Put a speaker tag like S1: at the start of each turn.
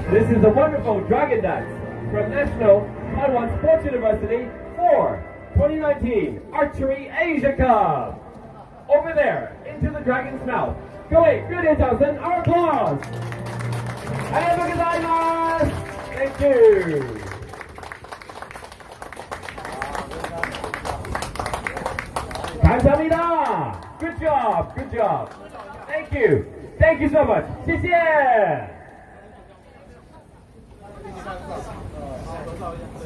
S1: This is the wonderful Dragon Dance from National Taiwan Sports University for 2019 Archery Asia Cup. Over there, into the dragon's mouth. 各位热烈掌声 ，our applause. ありがとうございます。Thank you. 감사합니다. Good job, good job. Thank you. Thank you so much. 谢谢。